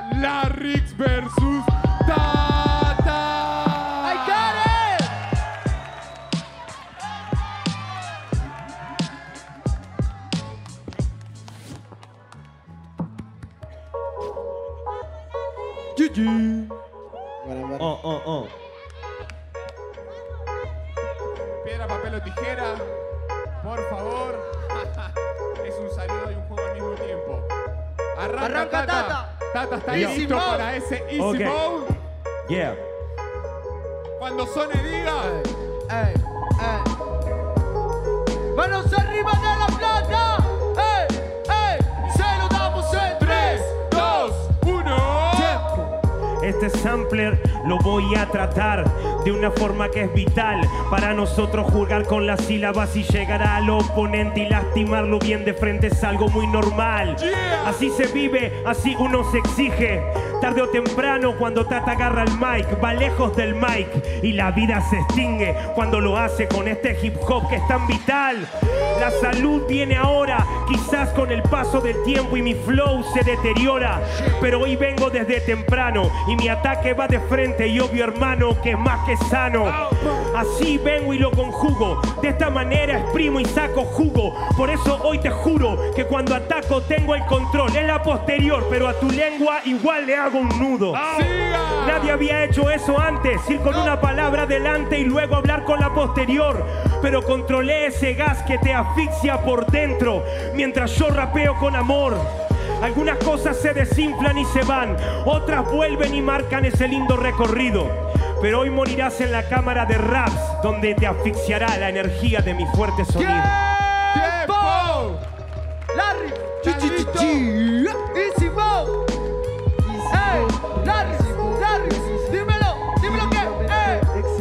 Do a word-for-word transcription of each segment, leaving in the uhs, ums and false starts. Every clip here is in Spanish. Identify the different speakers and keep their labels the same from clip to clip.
Speaker 1: Larrix versus Tata.
Speaker 2: I got it.
Speaker 1: G G.
Speaker 3: Bueno, bueno.
Speaker 4: Oh, oh, oh.
Speaker 1: Piedra, papel o tijera. Por favor. Es un saludo y un juego al mismo tiempo. Arranca,
Speaker 2: Arranca,
Speaker 1: Tata.
Speaker 2: Tata.
Speaker 1: Tata está
Speaker 4: Easy
Speaker 1: listo
Speaker 2: mode.
Speaker 1: para ese easy
Speaker 4: Ok.
Speaker 1: mode.
Speaker 4: Yeah.
Speaker 1: Cuando Sone diga.
Speaker 2: Ey, ey. Manos arriba de la plata. Ey, ey. Se lo damos en
Speaker 1: tres, dos, uno.
Speaker 4: Este sampler lo voy a tratar de una forma que es vital para nosotros jugar con las sílabas y llegar al oponente y lastimarlo bien de frente es algo muy normal.
Speaker 1: Yeah.
Speaker 4: Así se vive, así uno se exige. Tarde o temprano cuando Tata agarra el mic, va lejos del mic y la vida se extingue cuando lo hace con este hip hop que es tan vital. La salud viene ahora, quizás con el paso del tiempo y mi flow se deteriora, pero hoy vengo desde temprano y mi ataque va de frente y obvio hermano que es más que sano. Así vengo y lo conjugo, de esta manera exprimo y saco jugo. Por eso hoy te juro que cuando ataco tengo el control, es la posterior, pero a tu lengua igual le hago un nudo.
Speaker 1: Siga.
Speaker 4: Nadie había hecho eso antes, ir con una palabra delante y luego hablar con la posterior. Pero controlé ese gas que te asfixia por dentro, mientras yo rapeo con amor. Algunas cosas se desinflan y se van, otras vuelven y marcan ese lindo recorrido. Pero hoy morirás en la cámara de raps, donde te asfixiará la energía de mi fuerte sonido.
Speaker 1: ¡Tiempo!
Speaker 2: Larry.
Speaker 1: ¿Estás listo?
Speaker 2: Easy mode. Ey, Larry, Larry. Dímelo, dímelo que. Ey.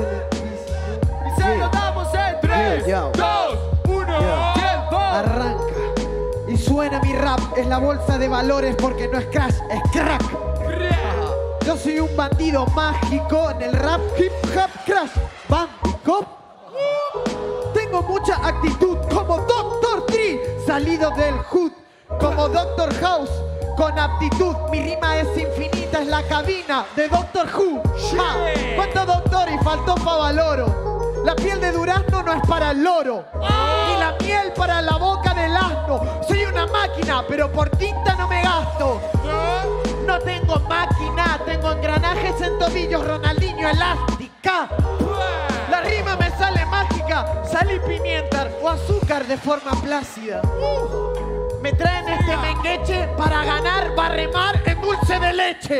Speaker 2: Y se lo damos en tres,
Speaker 3: Yo, yo.
Speaker 1: dos, uno.
Speaker 3: Yo.
Speaker 2: tiempo.
Speaker 3: Arranca. Y suena mi rap. Es la bolsa de valores porque no es crash, es crack. Yo soy un bandido mágico en el rap hip hop crash. Bandico. Tengo mucha actitud como doctor Dre, salido del hood. Como doctor House, con aptitud. Mi rima es infinita, es la cabina de Doctor Who. Ja, ¿cuánto doctor y faltó pa' valoro? La piel de durazno no es para el loro, ni la miel para la boca del asno. Soy una máquina, pero por tinta no me gasto. No tengo máquina, tengo engranajes en tobillos, Ronaldinho elástica. La rima me sale mágica, sal y pimienta o azúcar de forma plácida. Me traen este mengueche para ganar, va a remar en dulce de leche.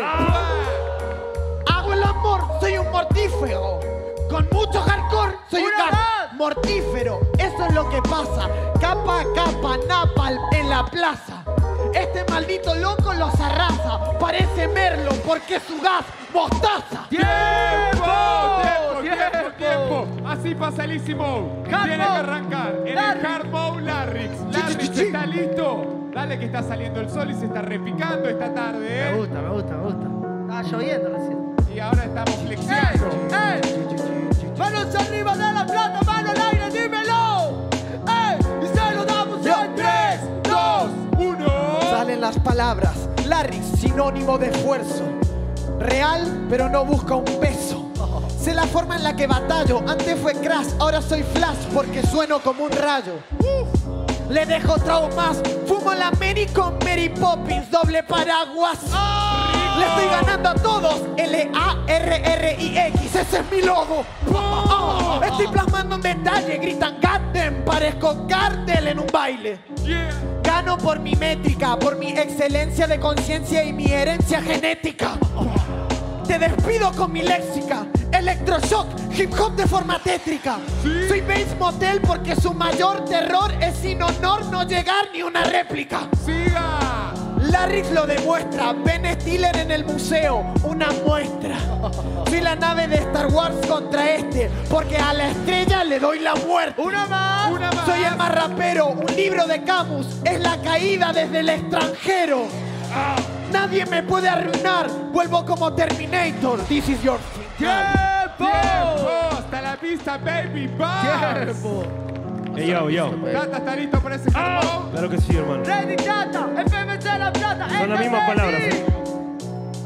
Speaker 3: Hago el amor, soy un mortífero. Con mucho hardcore, soy un gas mortífero. Eso es lo que pasa, capa a capa, napalm en la plaza. Este maldito loco los arrasa, parece Merlo porque su gas mostaza.
Speaker 1: ¡Tiempo! ¡Tiempo,
Speaker 2: ¡Tiempo!
Speaker 1: tiempo, tiempo! Así pasa el easy mode.
Speaker 2: Hard
Speaker 1: Tiene que
Speaker 2: mode.
Speaker 1: arrancar en el
Speaker 2: Larrix.
Speaker 1: hard mode Larrix. Larrix, ¿está listo? Dale que está saliendo el sol y se está repicando esta tarde,
Speaker 2: Me
Speaker 1: ¿eh?
Speaker 2: gusta, me gusta, me gusta. Estaba lloviendo recién.
Speaker 1: Y ahora estamos flexiando.
Speaker 2: ¡Ey! ¡Ey! ¡Manos arriba de la plata! ¡Mano al aire! ¡Dímelo! ¡Ey! ¡Y se lo damos en tres!
Speaker 1: dos, uno.
Speaker 3: Salen las palabras, Larrix, sinónimo de esfuerzo. Real, pero no busca un peso. Sé la forma en la que batallo. Antes fue Crash, ahora soy Flash porque sueno como un rayo. Le dejo traumas. Fumo la Mary con Mary Poppins, doble paraguas. Le estoy ganando a todos. L A R R I X, ese es mi logo. Estoy plasmando un detalle. Gritan Gaten, parezco Gardel en un baile. Gano por mi métrica, por mi excelencia de conciencia y mi herencia genética. Te despido con mi léxica. Electroshock, hip hop de forma tétrica.
Speaker 1: ¿Sí?
Speaker 3: Soy Bates Motel porque su mayor terror es sin honor no llegar ni una réplica.
Speaker 1: ¡Siga!
Speaker 3: Larrix lo demuestra, Ben Stiller en el museo, una muestra. Soy la nave de Star Wars contra este, porque a la estrella le doy la muerte.
Speaker 2: ¡Una más!
Speaker 1: Una más.
Speaker 3: Soy el más rapero, un libro de Camus, es la caída desde el extranjero. Nadie me puede arruinar, vuelvo como Terminator. This is your final.
Speaker 2: ¡Tiempo!
Speaker 1: ¡Tiempo! ¡Hasta la pista, baby! ¡Vamos!
Speaker 2: ¡Tiempo!
Speaker 4: Hey, yo, yo.
Speaker 1: Tata, ¿está listo para ese hard mode?
Speaker 4: Claro que sí, hermano.
Speaker 2: ¡Ready, Tata! ¡F M C La Plata!
Speaker 4: Son las mismas palabras, ¿eh?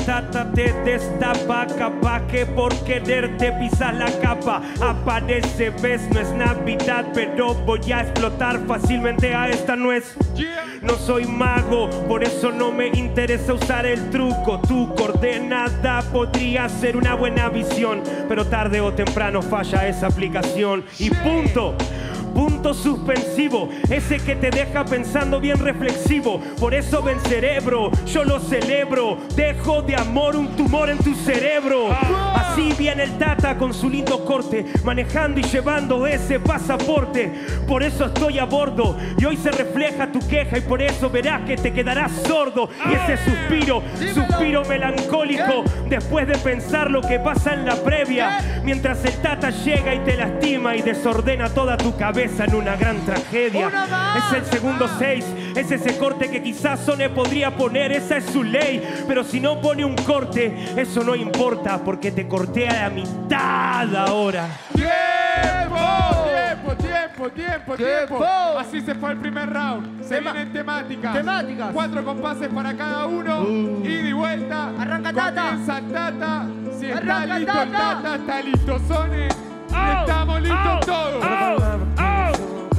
Speaker 4: Tata te destapa, capaz que por quererte pisas la capa. Aparece, ves, no es Navidad, pero voy a explotar fácilmente a esta nuez. No soy mago, por eso no me interesa usar el truco. Tu coordenada podría ser una buena visión, pero tarde o temprano falla esa aplicación. Y punto. Punto suspensivo, ese que te deja pensando bien reflexivo. Por eso ven cerebro, yo lo celebro. Dejo de amor un tumor en tu cerebro. Así viene el Tata con su lindo corte, manejando y llevando ese pasaporte. Por eso estoy a bordo y hoy se refleja tu queja, y por eso verás que te quedarás sordo. Y ese suspiro, suspiro melancólico, después de pensar lo que pasa en la previa, mientras el Tata llega y te lastima y desordena toda tu cabeza en una gran tragedia. Es el segundo seis, es ese corte que quizás Sone podría poner, esa es su ley. Pero si no pone un corte, eso no importa, porque te corté a la mitad ahora.
Speaker 1: ¡Tiempo! ¡Tiempo, tiempo, tiempo, tiempo! Así se fue el primer round. Se
Speaker 2: Tema
Speaker 1: vienen temáticas.
Speaker 2: Temáticas.
Speaker 1: Cuatro compases para cada uno. Uh. Ida y vuelta.
Speaker 2: Arranca Tata.
Speaker 1: Comienza Tata. Si está
Speaker 2: Arranca
Speaker 1: listo
Speaker 2: Tata.
Speaker 1: el Tata, está listo Sone.
Speaker 2: Oh,
Speaker 1: Estamos listos
Speaker 2: oh,
Speaker 1: todos.
Speaker 2: Oh, oh.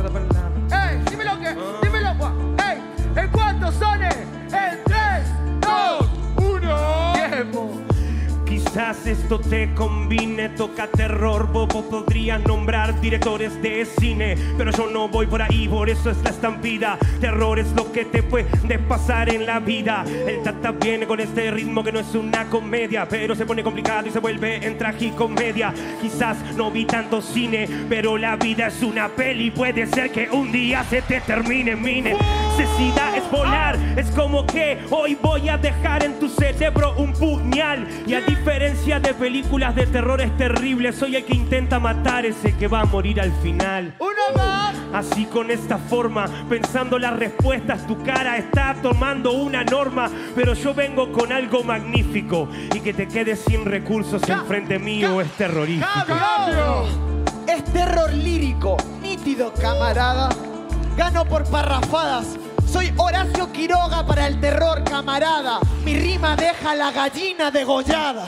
Speaker 2: ¡Ey! Dímelo que. Dímelo. ¡Ey! ¿En cuánto, Sone? En tres, dos,
Speaker 1: uno.
Speaker 2: tiempo.
Speaker 4: Quizás esto te combine, toca terror. Vos podrías nombrar directores de cine, pero yo no voy por ahí, por eso es la estampida. Terror es lo que te puede pasar en la vida. El Tata viene con este ritmo que no es una comedia, pero se pone complicado y se vuelve en tragicomedia. Quizás no vi tanto cine, pero la vida es una peli. Puede ser que un día se te termine. Mi necesidad es volar, es como que hoy voy a dejar en tu cerebro un puñal. Y a diferencia de películas de terrores terribles, soy el que intenta matar, ese que va a morir al final.
Speaker 2: ¡Uno más!
Speaker 4: Así con esta forma, pensando las respuestas, tu cara está tomando una norma. Pero yo vengo con algo magnífico, y que te quedes sin recursos enfrente mío es terrorífico.
Speaker 2: ¡Cambio!
Speaker 3: Es terror lírico, nítido, camarada. Gano por parrafadas. Soy Horacio Quiroga para el terror, camarada. Mi rima deja la gallina degollada.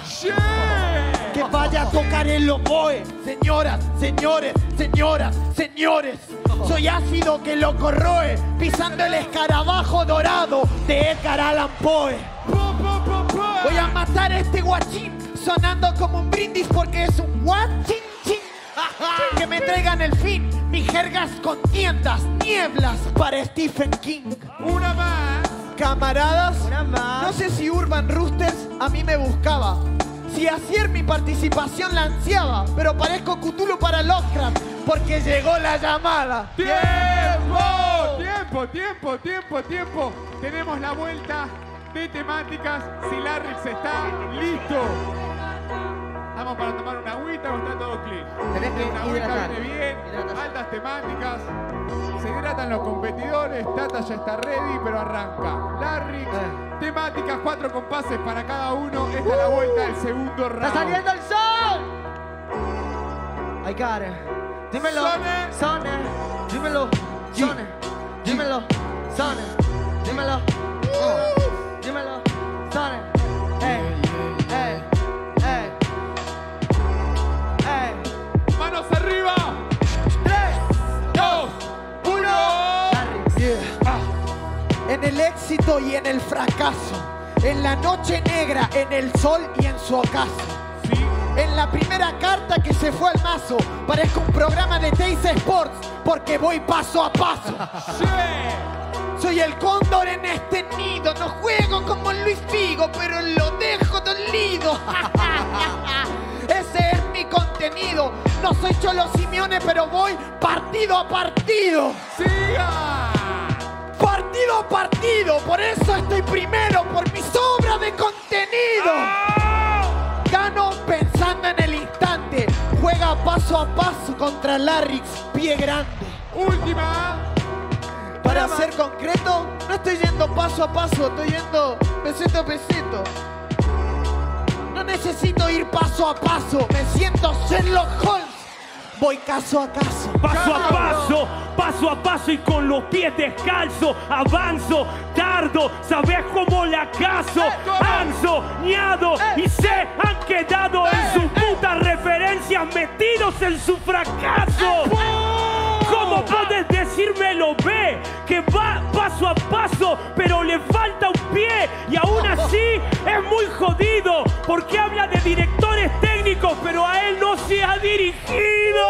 Speaker 1: Yeah.
Speaker 3: Que vaya a tocar el oboe. Señoras, señores, señoras, señores. Soy ácido que lo corroe, pisando el escarabajo dorado de Edgar Allan Poe. Voy a matar a este guachín, sonando como un brindis porque es un guachín. Que me traigan el fin, mis jergas con tiendas, nieblas para Stephen King.
Speaker 1: Una más.
Speaker 3: Camaradas,
Speaker 2: Una más.
Speaker 3: no sé si Urban Roosters a mí me buscaba, si ayer mi participación la ansiaba, pero parezco Cthulhu para Lovecraft porque llegó la llamada.
Speaker 1: ¡Tiempo! ¡Tiempo, tiempo, tiempo, tiempo! Tenemos la vuelta de temáticas. Si Larrix está listo. Estamos para tomar una agüita o está todo clean.
Speaker 2: Tenés que
Speaker 1: Una agüita
Speaker 2: hidratar.
Speaker 1: viene bien,
Speaker 2: Hidratación.
Speaker 1: altas temáticas. Se hidratan los competidores. Tata ya está ready, pero arranca. Larrix,
Speaker 2: Eh.
Speaker 1: temáticas, cuatro compases para cada uno. Esta es la vuelta del segundo round.
Speaker 2: ¡Está saliendo el sol! I got it. Dímelo.
Speaker 1: Sone.
Speaker 2: Sone. Dímelo. Sone. Dímelo. Sone. Dímelo. Uh. Dímelo. Sone. Ey. Ey. Ey. Ey.
Speaker 1: Manos arriba.
Speaker 2: Tres,
Speaker 1: Dos.
Speaker 2: uno. Larrix.
Speaker 3: Yeah. En el éxito y en el fracaso, en la noche negra, en el sol y en su ocaso.
Speaker 1: Sí.
Speaker 3: En la primera carta que se fue al mazo, parezco un programa de Teis Sports porque voy paso a paso.
Speaker 1: Yeah.
Speaker 3: Soy el cóndor en este nido, no juego como Luis Figo, pero lo dejo dolido. Ese es mi contenido. No soy Cholo Simeone, pero voy partido a partido.
Speaker 1: ¡Siga!
Speaker 3: Partido a partido, por eso estoy primero, por mi sobra de contenido. Gano pensando en el instante. Juega paso a paso contra Larrix, pie grande.
Speaker 1: Última.
Speaker 3: Para ser concreto, no estoy yendo paso a paso, estoy yendo pesito a pesito. No necesito ir paso a paso, me siento Sherlock Holmes. Voy caso a caso.
Speaker 4: Paso a paso, paso a paso y con los pies descalzos, avanzo. ardo, ¿sabes cómo la caso? Han soñado y se han quedado en sus putas referencias, metidos en su fracaso. ¿Cómo puedes decírmelo? Ve que va paso a paso, pero le falta un pie y aún así es muy jodido porque habla de directores técnicos, pero a él no se ha dirigido.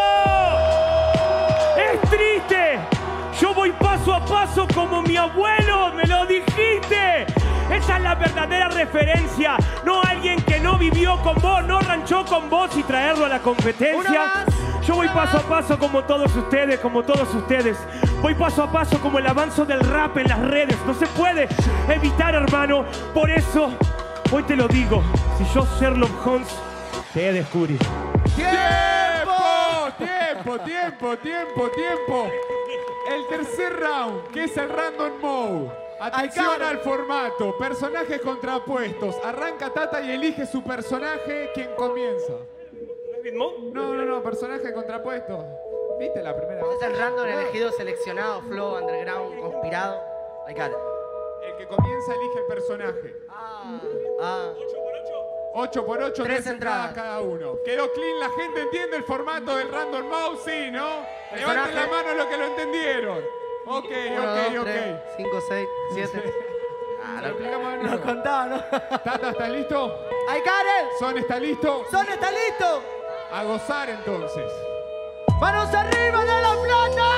Speaker 4: Es triste. Yo voy paso a paso como mi abuelo, me lo dijiste. Esa es la verdadera referencia, no alguien que no vivió con vos, no ranchó con vos y traerlo a la competencia. Yo voy paso a paso como todos ustedes, como todos ustedes. Voy paso a paso como el avance del rap en las redes. No se puede evitar, hermano. Por eso, hoy te lo digo. Si yo Sherlock Holmes, te he descubierto.
Speaker 1: ¡Tiempo! ¡Tiempo, tiempo, tiempo, tiempo! El tercer round, que es el Random Mode. Atención al formato. Personajes contrapuestos. Arranca Tata y elige su personaje. ¿Quién comienza?
Speaker 4: ¿Ritmo?
Speaker 1: No, no, no. Personaje contrapuesto. ¿Viste la primera vez?
Speaker 2: Es el random elegido, seleccionado, flow, underground, conspirado. I got it.
Speaker 1: El que comienza elige el personaje.
Speaker 2: Ah, ah.
Speaker 1: ocho por ocho,
Speaker 2: Tres
Speaker 1: tres entradas
Speaker 2: entradas
Speaker 1: cada uno. Quedó clean, la gente entiende el formato del Random Mouse, sí, ¿no? Levanten
Speaker 2: Personaje.
Speaker 1: la mano los que lo entendieron. Ok,
Speaker 2: Uno,
Speaker 1: ok,
Speaker 2: dos,
Speaker 1: ok.
Speaker 2: tres, cinco, seis, siete.
Speaker 1: Ah, lo explicamos de
Speaker 2: No
Speaker 1: nuevo.
Speaker 2: contaba, ¿no?
Speaker 1: Tata, ¿estás listo?
Speaker 2: I got it.
Speaker 1: Son, ¿está listo?
Speaker 2: Son está listo.
Speaker 1: A gozar entonces.
Speaker 2: ¡Manos arriba de la plata!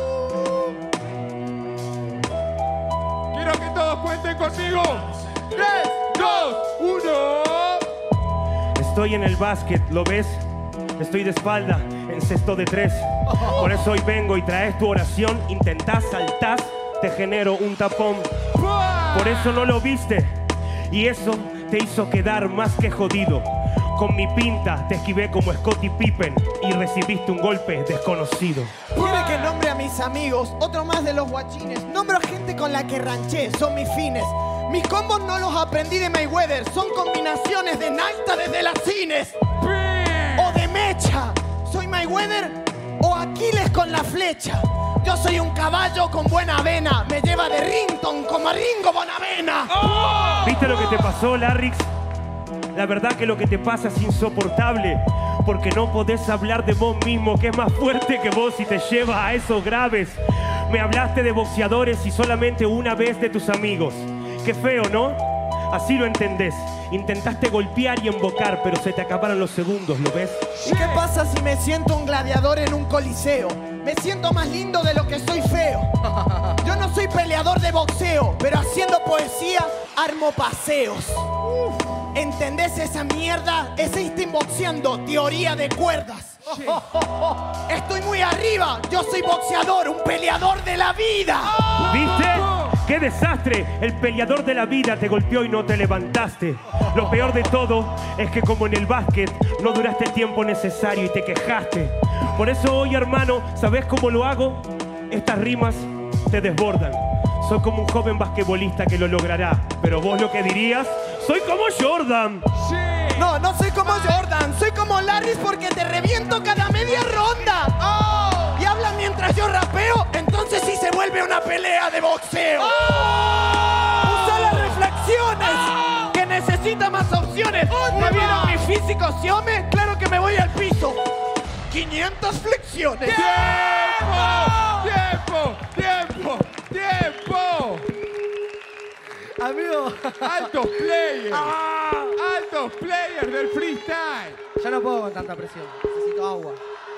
Speaker 1: Quiero que todos cuenten conmigo.
Speaker 2: Tres.
Speaker 1: Dos, uno.
Speaker 4: Estoy en el básquet, ¿lo ves? Estoy de espalda, en cesto de tres. Por eso hoy vengo y traes tu oración. Intentás, saltás, te genero un tapón. Por eso no lo viste. Y eso te hizo quedar más que jodido. Con mi pinta te esquivé como Scottie Pippen y recibiste un golpe desconocido.
Speaker 3: Quiere que nombre a mis amigos, otro más de los guachines. Nombro a gente con la que ranché, son mis fines. Mis combos no los aprendí de Mayweather, son combinaciones de Nalta desde las cines. O de mecha, soy Mayweather o Aquiles con la flecha. Yo soy un caballo con buena avena, me lleva de Rington como a Ringo Bonavena.
Speaker 4: ¿Viste lo que te pasó, Larrix? La verdad que lo que te pasa es insoportable, porque no podés hablar de vos mismo, que es más fuerte que vos y te lleva a esos graves. Me hablaste de boxeadores y solamente una vez de tus amigos. Qué feo, ¿no? Así lo entendés. Intentaste golpear y embocar, pero se te acabaron los segundos, ¿lo ves?
Speaker 3: ¿Y qué pasa si me siento un gladiador en un coliseo? Me siento más lindo de lo que soy feo. Yo no soy peleador de boxeo, pero haciendo poesía armo paseos. ¿Entendés esa mierda? Ese instinto boxeando, teoría de cuerdas. Estoy muy arriba, yo soy boxeador, un peleador de la vida.
Speaker 4: ¿Viste? ¡Qué desastre! El peleador de la vida te golpeó y no te levantaste. Lo peor de todo es que como en el básquet no duraste el tiempo necesario y te quejaste. Por eso hoy, hermano, ¿sabes cómo lo hago? Estas rimas te desbordan. Soy como un joven basquetbolista que lo logrará. Pero vos lo que dirías, soy como Jordan.
Speaker 3: No, no soy como Jordan, soy como Larry porque te reviento cada media ronda. Oh. Y habla mientras yo rapeo, entonces sí se vuelve una pelea de boxeo. Oh. Usa las reflexiones, oh. que necesita más opciones. Oh, ¿me vieron mi físico, Siome? Claro que me voy al piso. quinientas flexiones.
Speaker 1: ¡Tiempo! ¡Tiempo! ¡Tiempo!
Speaker 2: Amigo.
Speaker 1: ¡Altos players!
Speaker 2: Ah.
Speaker 1: ¡Altos players del freestyle!
Speaker 2: Ya no puedo con tanta presión. Necesito agua.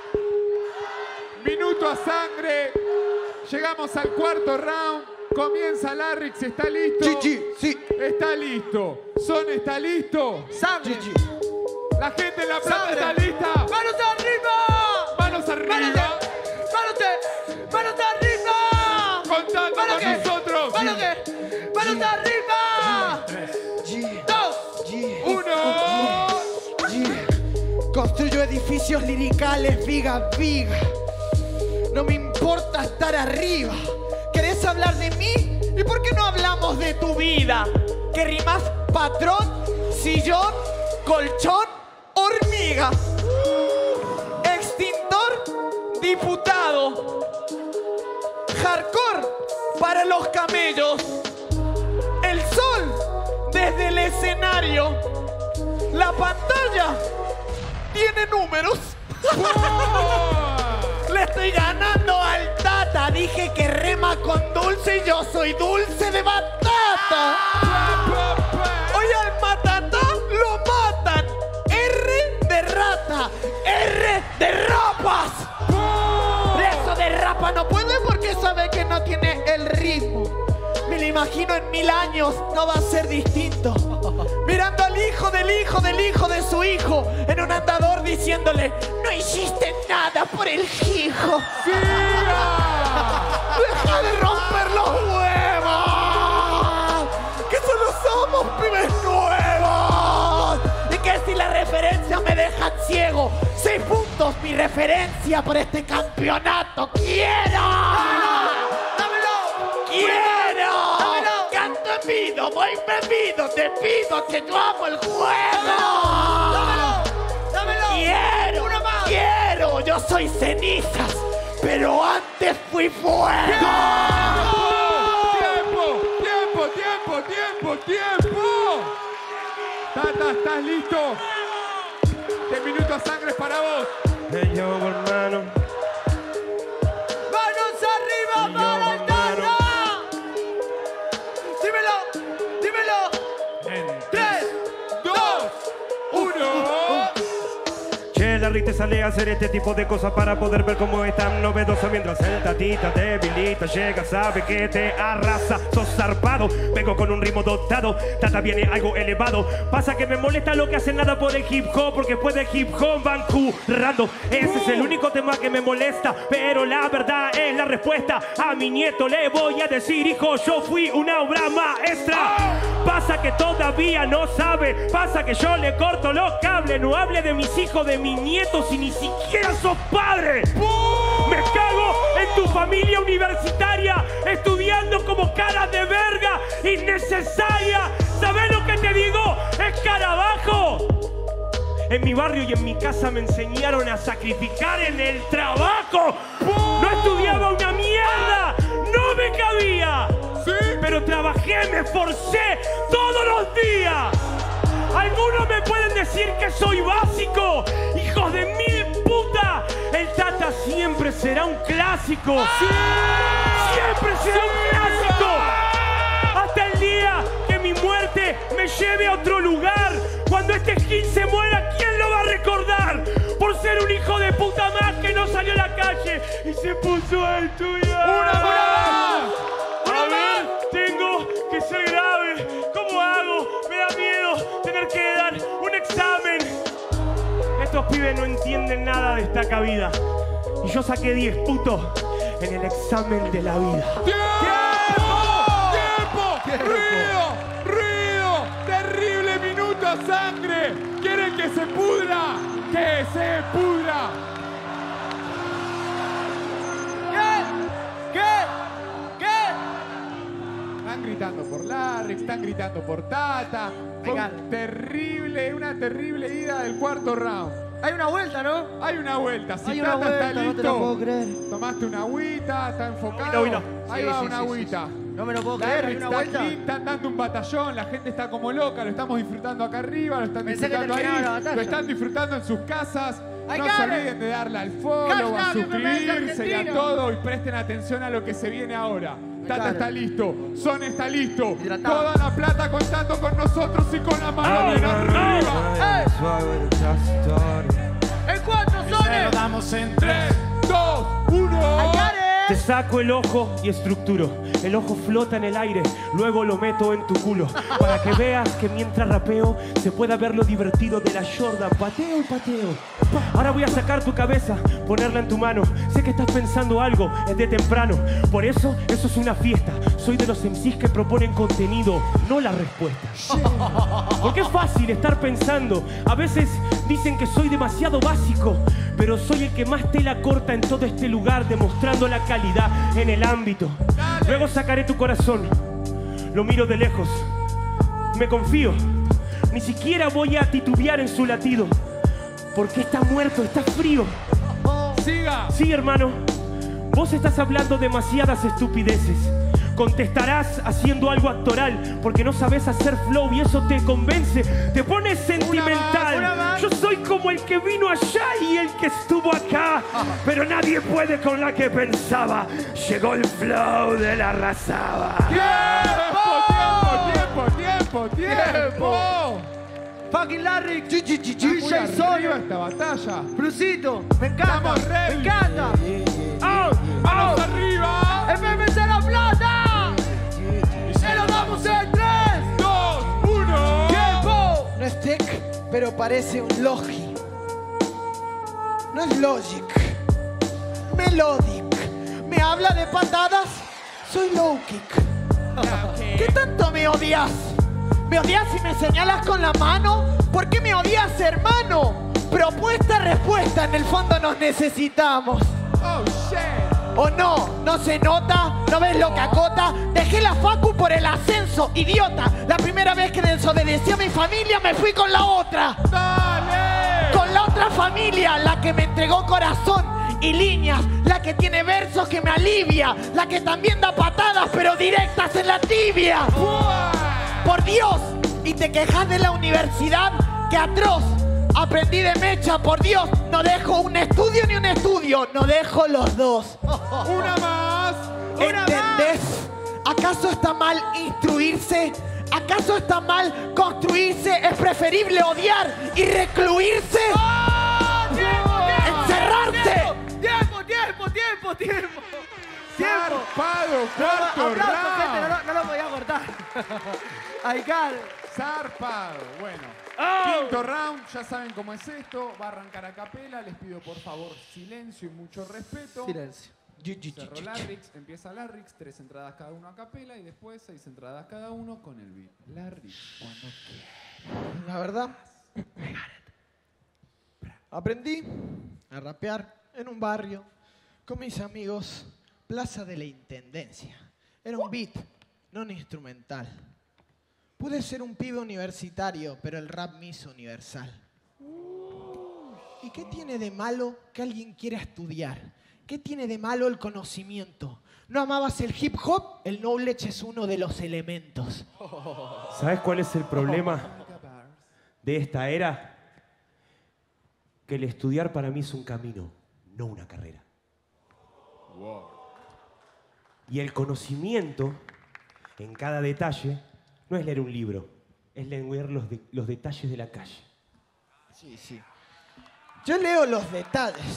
Speaker 1: Minuto a sangre. Llegamos al cuarto round. Comienza Larrix. ¿Está listo?
Speaker 3: G G, sí.
Speaker 1: Está listo. Son está listo.
Speaker 2: Sangre.
Speaker 3: G G.
Speaker 1: La gente en la plaza
Speaker 2: Sangre.
Speaker 1: está lista.
Speaker 2: ¡Manos arriba!
Speaker 1: Manos arriba.
Speaker 2: ¡Manos de- ¡Manos arriba!
Speaker 1: Contando
Speaker 2: ¡Manos
Speaker 1: con
Speaker 2: que-
Speaker 1: nosotros.
Speaker 2: ¡Manos de- ¡Manos arriba!
Speaker 3: G.
Speaker 2: ¡Dos!
Speaker 3: G.
Speaker 1: Uno.
Speaker 3: G. Construyo edificios liricales, viga, viga. No me importa estar arriba. ¿Querés hablar de mí? ¿Y por qué no hablamos de tu vida? ¿Qué rimas patrón, sillón, colchón, hormiga? Extintor, diputado. Hardcore para los camellos.
Speaker 2: desde el escenario, la pantalla tiene números. Le estoy ganando al Tata. Dije que rema con dulce y yo soy dulce de batata. Hoy al Matata lo matan. R de rata, R de rapas. Eso de rapa no puede porque sabe que no tiene el ritmo. Me lo imagino en mil años, no va a ser distinto. Mirando al hijo del hijo del hijo de su hijo en un andador diciéndole: no hiciste nada por el hijo. ¡Deja de romper los huevos! ¡Que solo somos pibes nuevos! Y que si la referencia me deja ciego, seis puntos mi referencia por este campeonato. ¡Quiero! ¡Dámelo! ¡Quiero! ¡Dámelo! ¡Canto en vivo! ¡Voy bebido! ¡Te pido que yo amo el juego! ¡Dámelo! ¡Dámelo! ¡Quiero! ¡Una más! ¡Quiero! Yo soy cenizas, pero antes fui fuego.
Speaker 1: ¡Tiempo! ¡Tiempo! ¡Tiempo! ¡Tiempo! ¡Tiempo! Tata, ¿estás listo? diez minutos sangre para vos.
Speaker 4: Hey, yo, hermano.
Speaker 2: ¡Manos arriba
Speaker 4: Yo,
Speaker 2: para el
Speaker 4: hermano.
Speaker 2: Tata! ¡Dímelo! ¡Dímelo! ¡Tres!
Speaker 1: Dos, uno.
Speaker 4: Che, la Rick te sale a hacer este tipo de cosas para poder ver cómo es tan novedosa. Mientras el tatita debilita, llega, sabe que te arrasa. Sos zarpado, vengo con un ritmo dotado. Tata viene algo elevado. Pasa que me molesta lo que hacen nada por el hip hop, porque después del hip hop van currando. Ese es el único tema que me molesta, pero la verdad es la respuesta. A mi nieto le voy a decir: hijo, yo fui una obra maestra. Pasa que todavía no sabe, pasa que yo le corto los cables. No hable de mis hijos, de mis nietos, si ni siquiera sos padre. Me cago en tu familia universitaria, estudiando como cara de verga innecesaria. ¿Sabes lo que te digo? ¡Escarabajo! En mi barrio y en mi casa me enseñaron a sacrificar en el trabajo. No estudiaba una mierda, no me cabía. Pero trabajé, me esforcé todos los días. Algunos me pueden decir que soy básico. ¡Hijos de mil puta! El Tata siempre será un clásico. ¡Siempre será un clásico! Hasta el día que mi muerte me lleve a otro lugar. Cuando este skin se muera, ¿quién lo va a recordar? Por ser un hijo de puta más que no salió a la calle y se puso a estudiar.
Speaker 1: ¡Una más!
Speaker 4: A ver, tengo que ser grave. ¿Cómo hago? Me da miedo tener que dar un examen. Estos pibes no entienden nada de esta cabida. Y yo saqué diez putos en el examen de la vida.
Speaker 1: ¡Tiempo! ¡Tiempo! ¡Ruido! ¡Ruido! ¡Terrible minuto a sangre! ¿Quieren que se pudra? ¡Que se pudra!
Speaker 2: ¿Qué? ¿Qué? ¿Qué?
Speaker 1: Están gritando por Larry, están gritando por Tata. Fue
Speaker 2: Venga.
Speaker 1: un terrible, una terrible ida del cuarto round.
Speaker 2: Hay una vuelta, ¿no?
Speaker 1: Hay una vuelta. Si
Speaker 2: Hay
Speaker 1: Tata
Speaker 2: una vuelta,
Speaker 1: está
Speaker 2: no
Speaker 1: listo,
Speaker 2: te lo puedo creer.
Speaker 1: tomaste una agüita, está enfocado.
Speaker 4: Agüita,
Speaker 1: Ahí
Speaker 2: Sí,
Speaker 1: va
Speaker 2: sí,
Speaker 1: una
Speaker 2: sí, sí,
Speaker 1: agüita.
Speaker 2: sí. No me lo puedo creer, hay
Speaker 1: Larry
Speaker 2: una
Speaker 1: está
Speaker 2: vuelta.
Speaker 1: clean, están dando un batallón, la gente está como loca, lo estamos disfrutando acá arriba, lo están
Speaker 2: Pensé que
Speaker 1: disfrutando
Speaker 2: terminaba la
Speaker 1: ahí,
Speaker 2: batalla.
Speaker 1: lo están disfrutando en sus casas.
Speaker 2: ¡Ay,
Speaker 1: No se
Speaker 2: Karen!
Speaker 1: olviden de darle al follow, a
Speaker 2: Hashtag
Speaker 1: suscribirse y a
Speaker 2: Argentina.
Speaker 1: todo y presten atención a lo que se viene ahora. Tata
Speaker 2: Karen.
Speaker 1: está listo, Son está listo,
Speaker 2: Hidratado.
Speaker 1: toda la plata contando con nosotros y con la mano
Speaker 4: ¡Ah!
Speaker 1: bien
Speaker 4: ¡Ah!
Speaker 1: arriba.
Speaker 2: ¡En cuatro sones!
Speaker 1: damos en tres, dos, uno.
Speaker 2: ¡Ay, Karen!
Speaker 4: Te saco el ojo y estructuro. El ojo flota en el aire, luego lo meto en tu culo. Para que veas que mientras rapeo se pueda ver lo divertido de la Jordan. Pateo y pateo. Ahora voy a sacar tu cabeza, ponerla en tu mano. Sé que estás pensando algo, es de temprano. Por eso, eso es una fiesta. Soy de los M Cs que proponen contenido, no la respuesta. Porque es fácil estar pensando. A veces dicen que soy demasiado básico, pero soy el que más tela corta en todo este lugar, demostrando la calidad en el ámbito. Luego sacaré tu corazón, lo miro de lejos, me confío, ni siquiera voy a titubear en su latido, porque está muerto, está frío.
Speaker 1: Siga.
Speaker 4: Sí, hermano, vos estás hablando demasiadas estupideces. Contestarás haciendo algo actoral, porque no sabes hacer flow y eso te convence. Te pones sentimental.
Speaker 1: Una más, una más.
Speaker 4: Yo soy como el que vino allá y el que estuvo acá, pero nadie puede con la que pensaba. Llegó el flow de la arrasaba.
Speaker 1: ¡Tiempo, tiempo, tiempo, tiempo!
Speaker 2: Fucking Larry,
Speaker 3: G, G, G,
Speaker 1: Está
Speaker 3: G.
Speaker 1: muy
Speaker 2: D J
Speaker 1: arriba
Speaker 2: Sawyer,
Speaker 1: esta batalla.
Speaker 2: Brusito, me encanta,
Speaker 1: Estamos
Speaker 2: me
Speaker 1: ready.
Speaker 2: encanta.
Speaker 4: ¡Oh!
Speaker 1: ¡Manos
Speaker 4: ¡Oh!
Speaker 1: arriba!
Speaker 2: ¡M M C La Plata! ¡Se lo damos en tres!
Speaker 1: ¡Dos, uno!
Speaker 2: ¡Tiempo!
Speaker 3: No es tech, pero parece un logi. No es logic. Melodic. Me habla de patadas. Soy low kick. ¿Qué tanto me odias? ¿Me odias y me señalas con la mano? ¿Por qué me odias, hermano? Propuesta, respuesta. En el fondo nos necesitamos.
Speaker 1: ¡Oh, shit!
Speaker 3: ¿O no? ¿No se nota? ¿No ves lo que acota? Dejé la facu por el ascenso, idiota. La primera vez que desobedecí a mi familia me fui con la otra.
Speaker 1: ¡Dale!
Speaker 3: Con la otra familia, la que me entregó corazón y líneas. La que tiene versos que me alivia. La que también da patadas pero directas en la tibia. Por Dios, y te quejas de la universidad, que atroz. Aprendí de mecha, por Dios. No dejo un estudio ni un estudio. No dejo los dos.
Speaker 1: ¡Una más!
Speaker 3: ¿Entendés? ¿Acaso está mal instruirse? ¿Acaso está mal construirse? ¿Es preferible odiar y recluirse? ¡Encerrarse!
Speaker 2: ¡Tiempo, tiempo, tiempo, tiempo! ¡Tiempo!
Speaker 1: ¡Zarpado! ¡Cuarto
Speaker 2: Aplausos, gente, no,
Speaker 1: round!
Speaker 2: lo- no lo podía cortar. Aicar.
Speaker 1: ¡Zarpado! Bueno,
Speaker 4: ¡Oh!
Speaker 1: quinto round, ya saben cómo es esto. Va a arrancar a capela. Les pido por favor silencio y mucho respeto.
Speaker 2: Silencio.
Speaker 1: Cerró Larrix, empieza Larrix, tres entradas cada uno a capela y después seis entradas cada uno con el beat. Larrix, cuando quieras.
Speaker 3: La verdad, aprendí a rapear en un barrio con mis amigos, Plaza de la Intendencia. Era un beat, no un instrumental. Pude ser un pibe universitario, pero el rap me hizo universal. ¿Y qué tiene de malo que alguien quiera estudiar? ¿Qué tiene de malo el conocimiento? ¿No amabas el hip hop? El knowledge es uno de los elementos.
Speaker 4: ¿Sabes cuál es el problema de esta era? Que el estudiar para mí es un camino, no una carrera. Y el conocimiento en cada detalle no es leer un libro, es leer los, de- los detalles de la calle.
Speaker 3: Sí, sí. Yo leo los detalles.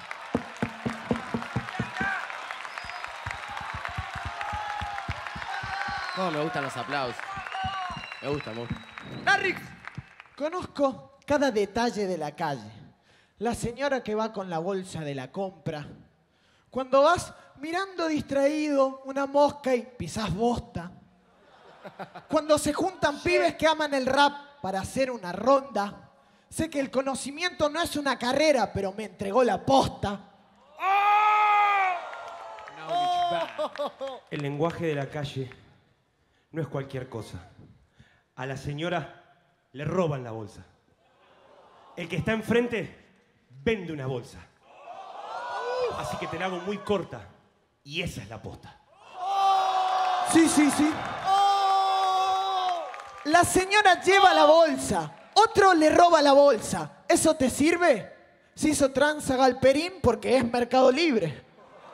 Speaker 5: No, me gustan los aplausos. Me gusta, me gusta.
Speaker 2: Larry.
Speaker 3: Conozco cada detalle de la calle. La señora que va con la bolsa de la compra. Cuando vas mirando distraído una mosca y pisás bosta. Cuando se juntan pibes que aman el rap para hacer una ronda. Sé que el conocimiento no es una carrera, pero me entregó la posta.
Speaker 4: El lenguaje de la calle no es cualquier cosa. A la señora le roban la bolsa. El que está enfrente vende una bolsa. Así que te la hago muy corta. Y esa es la posta.
Speaker 3: Sí, sí, sí. La señora lleva la bolsa. Otro le roba la bolsa. ¿Eso te sirve? Se hizo tranza Galperín porque es Mercado Libre.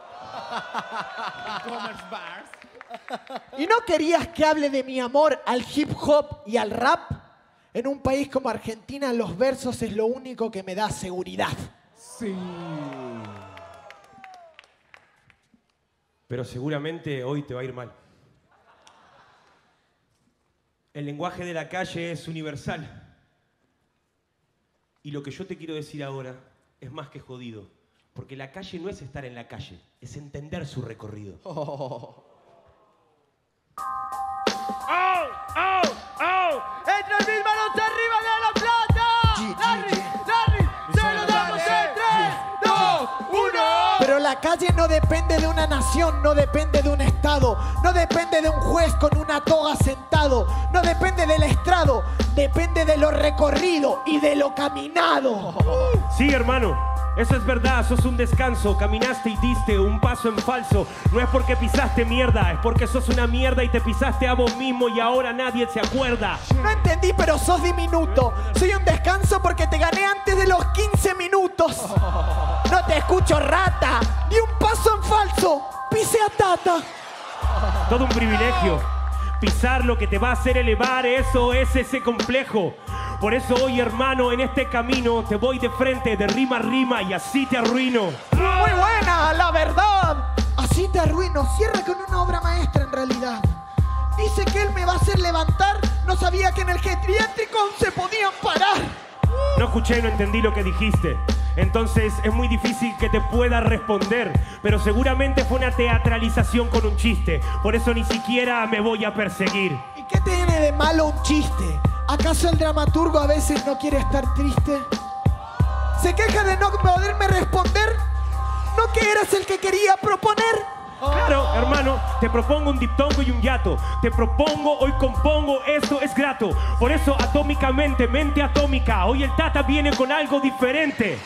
Speaker 3: ¿Y no querías que hable de mi amor al hip hop y al rap? En un país como Argentina, los versos es lo único que me da seguridad.
Speaker 1: Sí.
Speaker 4: Pero seguramente hoy te va a ir mal. El lenguaje de la calle es universal. Y lo que yo te quiero decir ahora es más que jodido. Porque la calle no es estar en la calle, es entender su recorrido.
Speaker 2: ¡Oh, oh, oh! ¡Entre mis manos arriba de la plata! ¡Larry, Larry! ¡Se lo damos en tres, dos, uno!
Speaker 3: Pero la calle no depende de una nación, no depende de un estado, no depende de un juez con una toga sentado, no depende del estrado, depende de lo recorrido y de lo caminado.
Speaker 4: Sí, hermano, Eso es verdad, sos un descanso. Caminaste y diste un paso en falso. No es porque pisaste mierda, es porque sos una mierda y te pisaste a vos mismo y ahora nadie se acuerda.
Speaker 2: No entendí, pero sos diminuto. Soy un descanso porque te gané antes de los quince minutos. No te escucho, rata. Di un paso en falso. Pise a Tata.
Speaker 4: Todo un privilegio. Pisar lo que te va a hacer elevar, eso es ese complejo. Por eso hoy, hermano, en este camino te voy de frente, de rima a rima y así te arruino.
Speaker 2: Muy buena, la verdad.
Speaker 3: Así te arruino. Cierra con una obra maestra en realidad. Dice que él me va a hacer levantar. No sabía que en el geriátrico se podían parar.
Speaker 4: No escuché, no entendí lo que dijiste. Entonces es muy difícil que te pueda responder. Pero seguramente fue una teatralización con un chiste. Por eso ni siquiera me voy a perseguir.
Speaker 2: ¿Y qué tiene de malo un chiste?
Speaker 3: ¿Acaso el dramaturgo a veces no quiere estar triste?
Speaker 2: ¿Se queja de no poderme responder? ¿No que eras el que quería proponer?
Speaker 4: Claro, hermano, te propongo un diptongo y un hiato. Te propongo, hoy compongo, esto es grato. Por eso atómicamente, mente atómica. Hoy el Tata viene con algo diferente.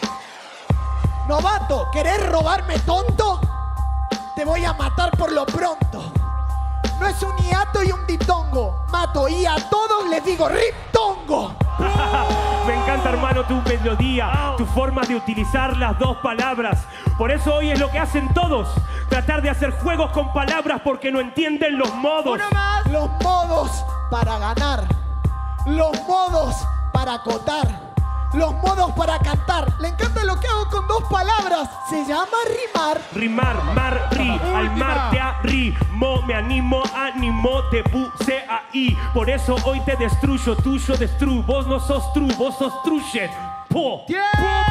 Speaker 2: Novato, ¿querés robarme tonto? Te voy a matar por lo pronto. No es un hiato y un diptongo. Mato y a todos les digo riptongo.
Speaker 4: Me encanta, hermano, tu melodía, tu forma de utilizar las dos palabras. Por eso hoy es lo que hacen todos. Tratar de hacer juegos con palabras porque no entienden los modos.
Speaker 2: Uno más. Los modos para ganar. Los modos para acotar. Los modos para cantar. Le encanta lo que hago con dos palabras. Se llama rimar.
Speaker 4: Rimar, mar, ri. Al mar te arrimo. Me animo, ánimo, te puse ahí. Por eso hoy te destruyo, tuyo destru. Vos no sos true, vos sos truche. Po.
Speaker 1: ¡Tiempo,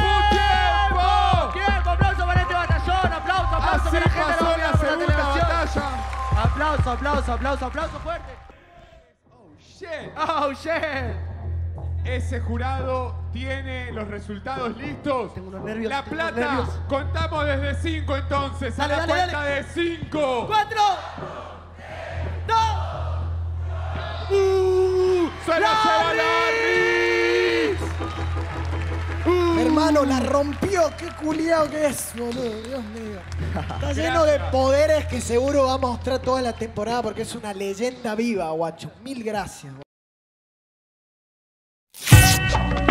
Speaker 1: tiempo!
Speaker 6: ¡Tiempo! ¡Aplauso para este batallón! ¡Aplauso, aplauso
Speaker 1: Así
Speaker 6: para la gente de
Speaker 1: pasó la
Speaker 6: la
Speaker 1: segunda
Speaker 6: televisión!
Speaker 1: batalla.
Speaker 6: ¡Aplauso, aplauso, aplauso, aplauso fuerte!
Speaker 1: Oh, shit.
Speaker 6: ¡Oh, shit!
Speaker 1: Ese jurado tiene los resultados listos.
Speaker 6: Tengo unos nervios,
Speaker 1: La
Speaker 6: tengo
Speaker 1: plata,
Speaker 6: unos nervios.
Speaker 1: contamos desde cinco entonces.
Speaker 6: Dale,
Speaker 1: a la
Speaker 6: dale,
Speaker 1: cuenta
Speaker 6: dale.
Speaker 1: de cinco.
Speaker 6: ¡Cuatro! ¡Dos!
Speaker 1: Uh, ¡Se la lleva Larry!
Speaker 2: Hermano, la rompió. Qué culiao que es, boludo. Dios mío. Está lleno de poderes que seguro va a mostrar toda la temporada porque es una leyenda viva, guacho. Mil gracias.